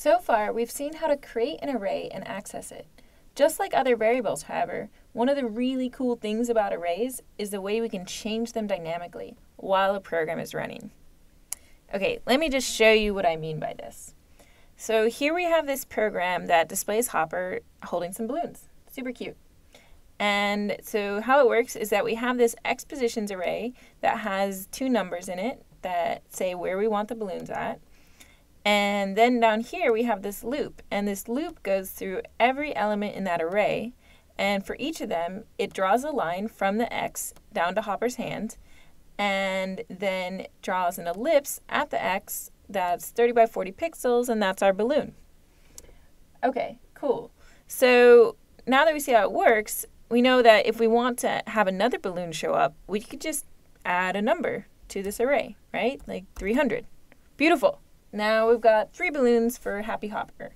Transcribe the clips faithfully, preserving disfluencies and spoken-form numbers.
So far, we've seen how to create an array and access it. Just like other variables, however, one of the really cool things about arrays is the way we can change them dynamically while a program is running. Okay, let me just show you what I mean by this. So here we have this program that displays Hopper holding some balloons. Super cute. And so how it works is that we have this x positions array that has two numbers in it that say where we want the balloons at. And then down here we have this loop, and this loop goes through every element in that array, and for each of them it draws a line from the x down to Hopper's hand, and then draws an ellipse at the x that's thirty by forty pixels, and that's our balloon. Okay, cool. So now that we see how it works, we know that if we want to have another balloon show up, we could just add a number to this array, right? Like three hundred. Beautiful. Now we've got three balloons for Happy Hopper.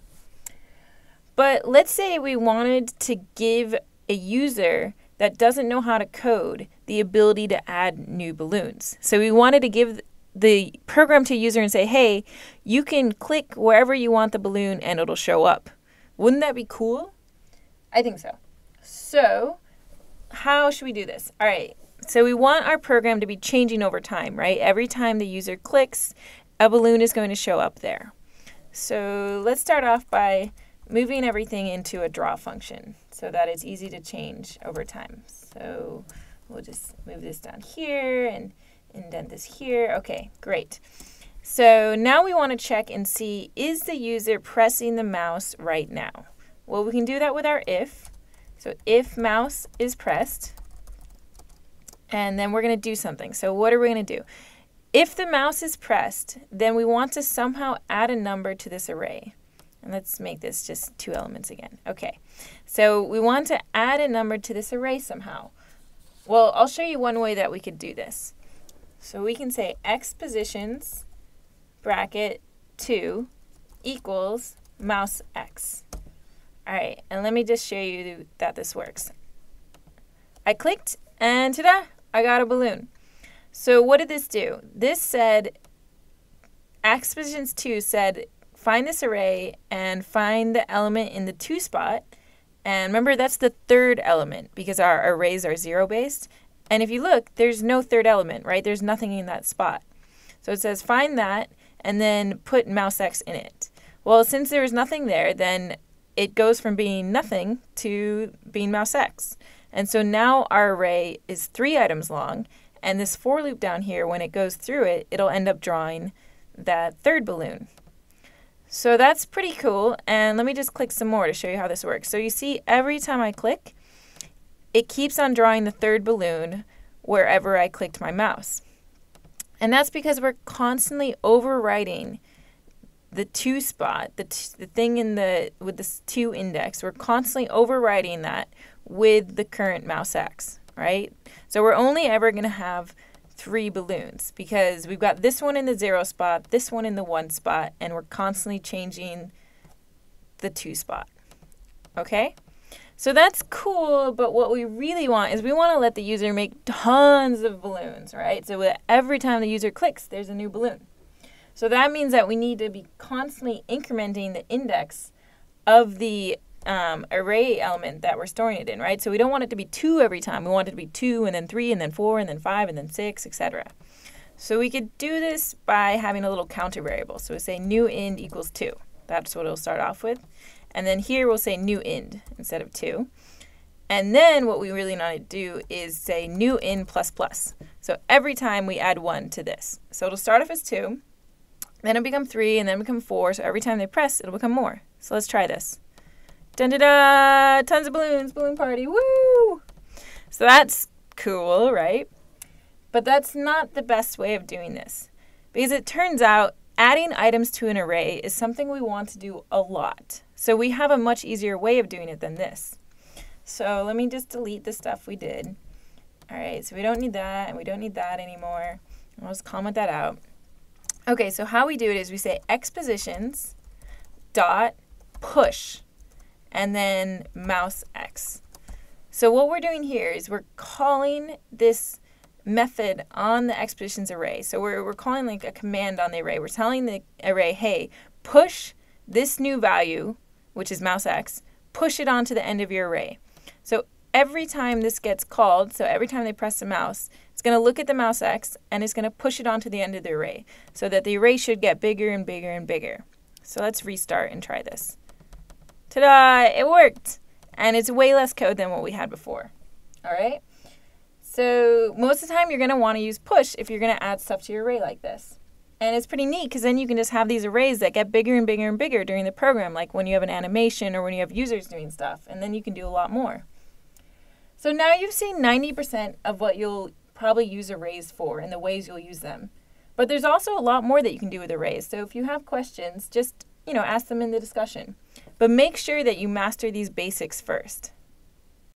But let's say we wanted to give a user that doesn't know how to code the ability to add new balloons. So we wanted to give the program to a user and say, hey, you can click wherever you want the balloon and it'll show up. Wouldn't that be cool? I think so. So how should we do this? All right, so we want our program to be changing over time, right? Every time the user clicks, a balloon is going to show up there. So let's start off by moving everything into a draw function so that it's easy to change over time. So we'll just move this down here and indent this here. Okay, great. So now we want to check and see, is the user pressing the mouse right now? Well, we can do that with our if. So if mouse is pressed, and then we're going to do something. So what are we going to do? If the mouse is pressed, then we want to somehow add a number to this array. And let's make this just two elements again. Okay, so we want to add a number to this array somehow. Well, I'll show you one way that we could do this. So we can say x positions bracket two equals mouse x. All right, and let me just show you that this works. I clicked, and ta-da, I got a balloon. So what did this do? This said, x positions two said, find this array and find the element in the two spot. And remember, that's the third element because our arrays are zero based. And if you look, there's no third element, right? There's nothing in that spot. So it says find that and then put mouse x in it. Well, since there is nothing there, then it goes from being nothing to being mouse x. And so now our array is three items long. And this for loop down here, when it goes through it, it'll end up drawing that third balloon. So that's pretty cool. And let me just click some more to show you how this works. So you see every time I click, it keeps on drawing the third balloon wherever I clicked my mouse. And that's because we're constantly overwriting the two spot, the, t the thing in the with this two index. We're constantly overwriting that with the current mouse x. Right? So we're only ever going to have three balloons because we've got this one in the zero spot, this one in the one spot, and we're constantly changing the two spot. Okay? So that's cool, but what we really want is we want to let the user make tons of balloons, right? So that every time the user clicks, there's a new balloon. So that means that we need to be constantly incrementing the index of the Um, array element that we're storing it in, right? So we don't want it to be two every time. We want it to be two and then three and then four and then five and then six, et cetera. So we could do this by having a little counter variable. So we say new ind equals two. That's what it'll start off with. And then here we'll say new ind instead of two. And then what we really want to do is say new ind plus plus. So every time we add one to this. So it'll start off as two, then it'll become three, and then become four. So every time they press, it'll become more. So let's try this. Dun da da! Tons of balloons, balloon party, woo! So that's cool, right? But that's not the best way of doing this because it turns out adding items to an array is something we want to do a lot. So we have a much easier way of doing it than this. So let me just delete the stuff we did. All right, so we don't need that and we don't need that anymore. I'll just comment that out. Okay, so how we do it is we say x positions dot push and then mouse x. So what we're doing here is we're calling this method on the x positions array. So we're, we're calling like a command on the array. We're telling the array, hey, push this new value, which is mouse X, push it onto the end of your array. So every time this gets called, so every time they press the mouse, it's going to look at the mouse X and it's going to push it onto the end of the array so that the array should get bigger and bigger and bigger. So let's restart and try this. Ta-da! It worked! And it's way less code than what we had before. All right? So most of the time you're going to want to use push if you're going to add stuff to your array like this. And it's pretty neat because then you can just have these arrays that get bigger and bigger and bigger during the program, like when you have an animation or when you have users doing stuff, and then you can do a lot more. So now you've seen ninety percent of what you'll probably use arrays for and the ways you'll use them. But there's also a lot more that you can do with arrays. So if you have questions, just, you know, ask them in the discussion. But make sure that you master these basics first.